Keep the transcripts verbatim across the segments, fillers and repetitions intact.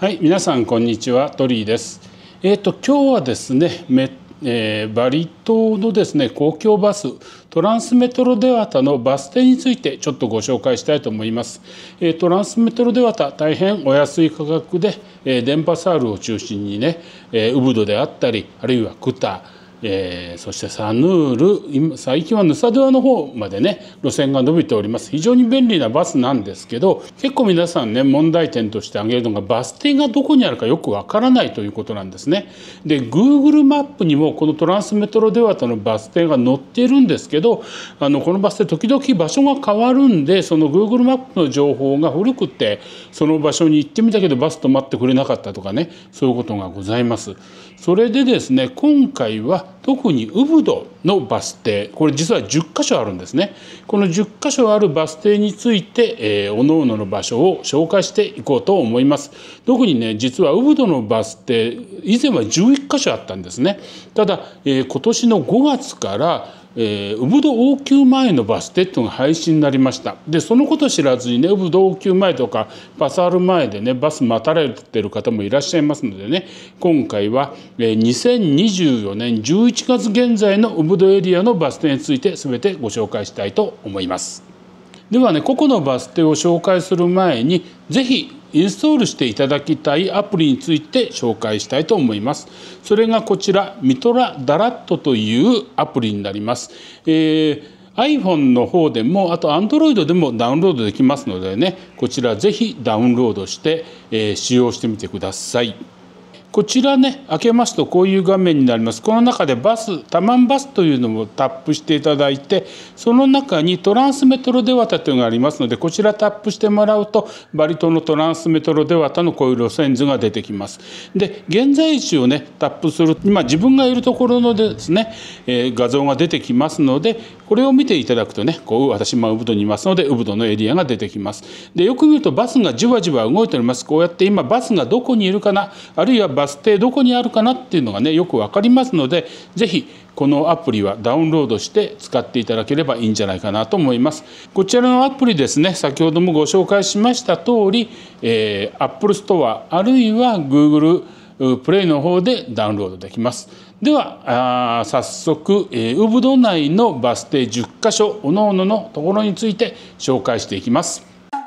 はい、皆さんこんにちは、鳥居です。えっと今日はですね、めえー、バリ島のですね公共バストランスメトロデワタのバス停についてちょっとご紹介したいと思います。えー、トランスメトロデワタ大変お安い価格で、えー、電波サールを中心にね、えー、ウブドであったりあるいはクタえー、そしてサヌール、今最近はヌサドゥアの方までね路線が伸びております。非常に便利なバスなんですけど、結構皆さんね問題点として挙げるのがバス停がどこにあるかよくわからないということなんですね。で Google マップにもこのトランスメトロデワタのバス停が載っているんですけど、あのこのバス停時々場所が変わるんで、その Google マップの情報が古くてその場所に行ってみたけどバス止まってくれなかったとかね、そういうことがございます。それでですね、今回は特にウブドのバス停、これ実はじゅっかしょあるんですね。このじゅっかしょあるバス停について、えー、おのおのの場所を紹介していこうと思います。特にね、実はウブドのバス停以前はじゅういっかしょあったんですね。ただ、えー、今年のごがつからえー、ウブド王宮前のバス停っていうのが廃止になりました。でそのことを知らずにね、ウブド王宮前とかバサール前でねバス待たれてる方もいらっしゃいますのでね、今回はにせんにじゅうよねんじゅういちがつ現在のウブドエリアのバス停について全てご紹介したいと思います。ではね、個々のバス停を紹介する前にぜひインストールしていただきたいアプリについて紹介したいと思います。それがこちらミトラダラットというアプリになります。えー、iPhone の方でもあと Android でもダウンロードできますのでね、こちらぜひダウンロードして、えー、使用してみてください。こちらね開けますとこういう画面になります。この中でバスタマンバスというのをタップしていただいて、その中にトランスメトロデワタというのがありますので、こちらタップしてもらうとバリ島のトランスメトロデワタのこういう路線図が出てきます。で現在地をねタップすると今自分がいるところのですね、えー、画像が出てきますので、これを見ていただくとね、こう私今ウブドにいますのでウブドのエリアが出てきます。でよく見るとバスがじわじわ動いております。こうやって今バスがどこにいるかな、あるいはバス停どこにあるかなっていうのがねよく分かりますので、ぜひこのアプリはダウンロードして使っていただければいいんじゃないかなと思います。こちらのアプリですね、先ほどもご紹介しました通り、えー、Apple ストアあるいは Google プレイの方でダウンロードできます。ではあ早速、えー、ウブド内のバス停じゅっかしょおのおののところについて紹介していきます。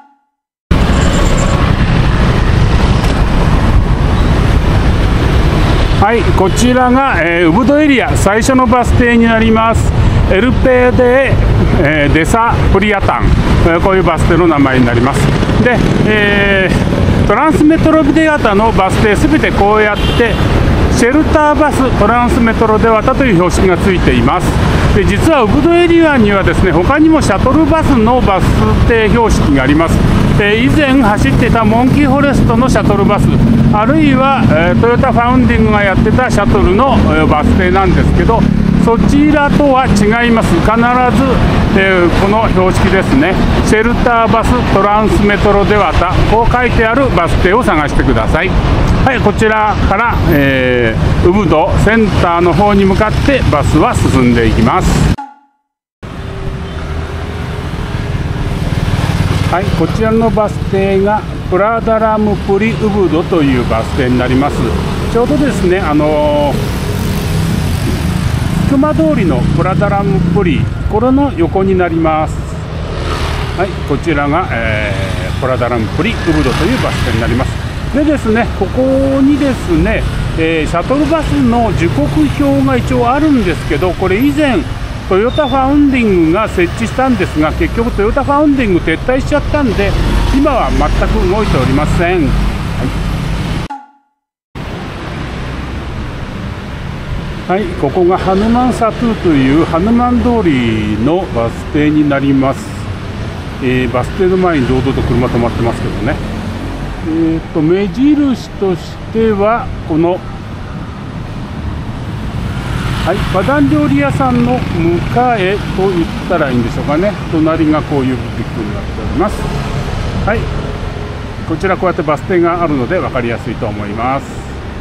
はい、こちらが、えー、ウブドエリア最初のバス停になります。エルペデ、えー、デサプリアタン、えー、こういうバス停の名前になります。で、えー、トランスメトロデワタのバス停すべてこうやってシェルターバストランスメトロデワタという標識がついています。で実はウブドエリアにはですね他にもシャトルバスのバス停標識があります。えー、以前走っていたモンキーフォレストのシャトルバス、あるいは、えー、トヨタファウンディングがやってたシャトルの、えー、バス停なんですけど、そちらとは違います。必ず、えー、この標識ですね、シェルターバストランスメトロデワタ、こう書いてあるバス停を探してください。はい、こちらから、えー、ウブドセンターの方に向かってバスは進んでいきます。はい、こちらのバス停がプラダラムプリウブドというバス停になります。ちょうどですね、あのつくま通りのプラダラムプリ、これの横になります。はい、こちらが、えー、プラダラムプリウブドというバス停になります。でですね、ここにですね、えー、シャトルバスの時刻表が一応あるんですけど、これ以前トヨタファウンディングが設置したんですが、結局トヨタファウンディング撤退しちゃったんで今は全く動いておりません。はい、はい、ここがハヌマンサトゥというハヌマン通りのバス停になります。えー、バス停の前に堂々と車止まってますけどね、えー、と目印としてはこのはい、パダン料理屋さんの向かいと言ったらいいんでしょうかね。隣がこういうブティックになっております。はい、こちらこうやってバス停があるので分かりやすいと思います。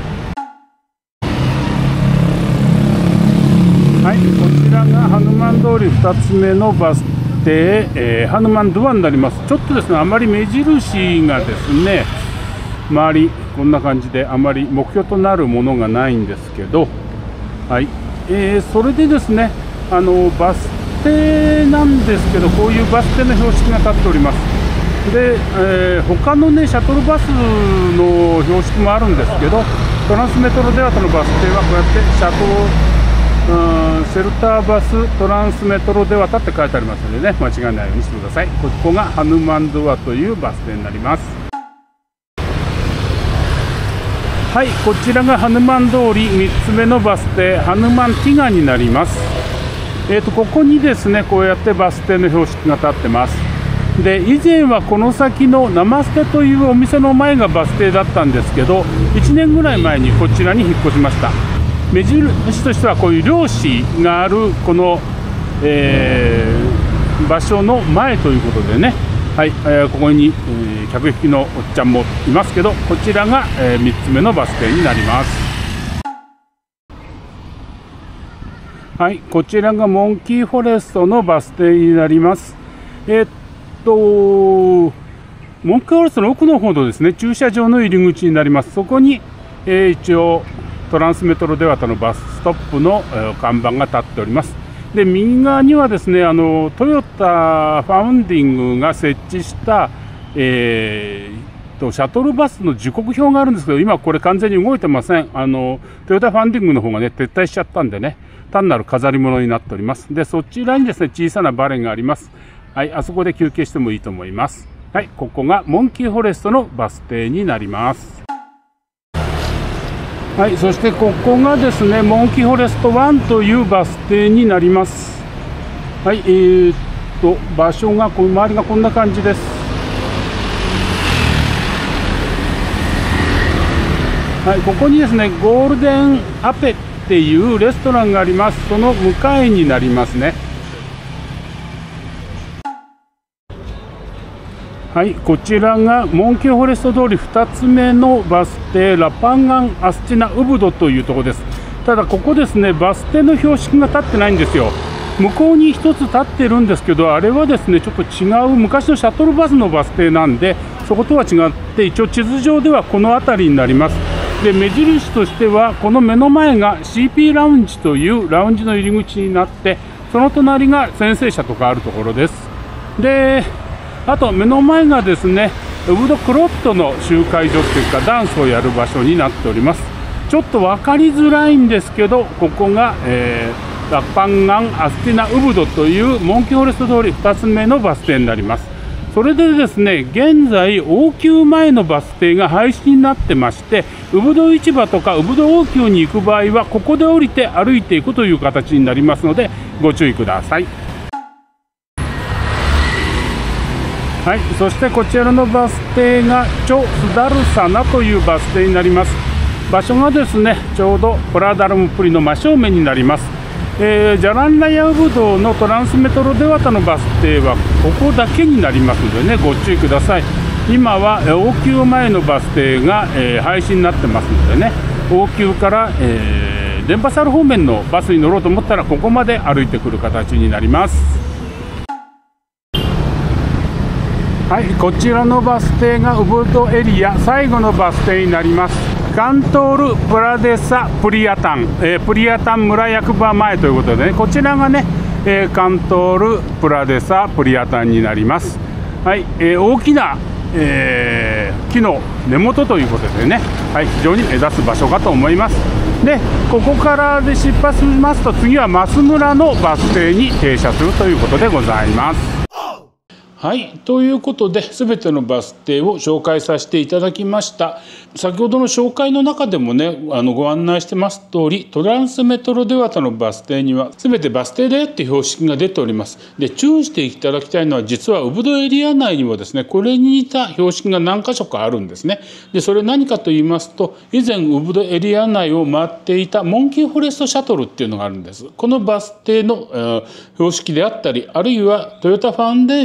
はい、こちらがハヌマン通りふたつめのバス停、えー、ハヌマンドゥアになります。ちょっとですねあまり目印がですね周りこんな感じであまり目標となるものがないんですけど、はい、えー、それでですね、あのバス停なんですけど、こういうバス停の標識が立っております。で、えー、他のねシャトルバスの標識もあるんですけど、トランスメトロデアタのバス停はこうやってシャトル、うん、シェルターバストランスメトロデワタって書いてありますのでね、間違いないようにしてください。ここがハヌマンドゥアというバス停になります。はい、こちらがハヌマン通りみっつめのバス停、ハヌマンティガになります。えーとここにですね、こうやってバス停の標識が立ってます。で、以前はこの先のナマステというお店の前がバス停だったんですけど、いちねんぐらい前にこちらに引っ越しました。目印としてはこういう漁師があるこの、えー、場所の前ということでね、はい、えー、ここに、えー、客引きのおっちゃんもいますけど、こちらが、えー、みっつめのバス停になります。はい、こちらがモンキーフォレストのバス停になります。えーとモンキーフォレストの奥の方のですね、駐車場の入り口になります。そこに、えー、一応トランスメトロデワタのバスストップの、えー、看板が立っております。で、右側にはですね、あのトヨタファウンディングが設置した、えー、とシャトルバスの時刻表があるんですけど、今これ完全に動いてません。あのトヨタファウンディングの方がね撤退しちゃったんでね、単なる飾り物になっております。で、そちらにですね小さなバレがあります。はい、あそこで休憩してもいいと思います。はい、ここがモンキーフォレストのバス停になります。はい、そしてここがですね、モンキーフォレストワンというバス停になります。はい、えー、っと場所がこ周りがこんな感じです。はい、ここにですねゴールデンアペっていうレストランがあります。その向かいになりますね。はい、こちらがモンキーフォレスト通りふたつめのバス停、ラパンガンアスチナウブドというところです。ただここですね、バス停の標識が立ってないんですよ。向こうにひとつ立ってるんですけど、あれはですねちょっと違う昔のシャトルバスのバス停なんで、そことは違って、一応地図上ではこの辺りになります。で、目印としてはこの目の前が シーピー ラウンジというラウンジの入り口になって、その隣が宣誓者とかあるところです。で、あと目の前がですねウブドクロットの集会所というかダンスをやる場所になっております。ちょっと分かりづらいんですけど、ここが、えー、ラパンガンアスティナウブドというモンキーフォレスト通りふたつめのバス停になります。それでですね、現在王宮前のバス停が廃止になってまして、ウブド市場とかウブド王宮に行く場合はここで降りて歩いていくという形になりますのでご注意ください。はい、そしてこちらのバス停がチョスダルサナというバス停になります。場所がですねちょうどプラダルムプリの真正面になります。えー、ジャランラヤウブドのトランスメトロデワタのバス停はここだけになりますのでね、ご注意ください。今は王宮前のバス停が、えー、廃止になってますのでね、王宮から、えー、電波サル方面のバスに乗ろうと思ったらここまで歩いてくる形になります。はい、こちらのバス停がウブドエリア最後のバス停になります。カントールプラデサプリアタン、えー、プリアタン村役場前ということでね、こちらがね、えー、カントールプラデサプリアタンになります。はい、えー、大きな、えー、木の根元ということでね、はい、非常に目指す場所かと思います。で、ここからで出発しますと次は増村のバス停に停車するということでございます。はい、ということで全てのバス停を紹介させていただきました。先ほどの紹介の中でもねあのご案内してます通り、トランスメトロデワタのバス停には全てバス停だよっていう標識が出ております。で、注意していただきたいのは、実はウブドエリア内にもですねこれに似た標識が何箇所かあるんですね。で、それ何かと言いますと、以前ウブドエリア内を回っていたモンキーフォレストシャトルっていうのがあるんです。このバス停の、えー、標識であったり、あるいはトヨタファウンデーションがやっ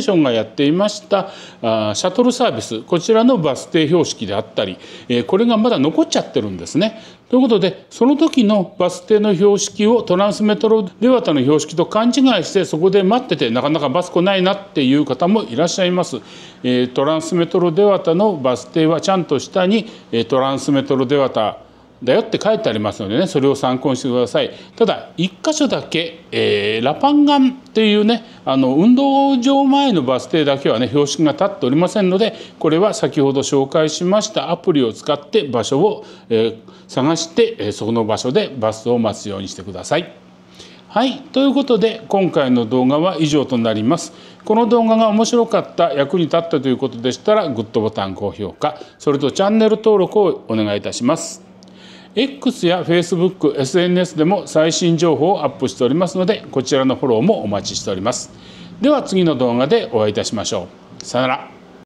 っていましたあシャトルサービス、こちらのバス停標識であったり、えー、これがまだ残っちゃってるんですね。ということで、その時のバス停の標識をトランスメトロデワタの標識と勘違いして、そこで待っててなかなかバス来ないなっていう方もいらっしゃいます。えー、トランスメトロデワタのバス停はちゃんと下に、えー、トランスメトロデワタだよって書いてありますのでね、それを参考にしてください。ただ一箇所だけ、えー、ラパンガンっていうね、あの運動場前のバス停だけはね標識が立っておりませんので、これは先ほど紹介しましたアプリを使って場所を、えー、探して、えー、その場所でバスを待つようにしてください。はい、ということで今回の動画は以上となります。この動画が面白かった、役に立ったということでしたらグッドボタン、高評価、それとチャンネル登録をお願いいたします。X や Facebook、エスエヌエス でも最新情報をアップしておりますので、こちらのフォローもお待ちしております。では次の動画でお会いいたしましょう。さよなら。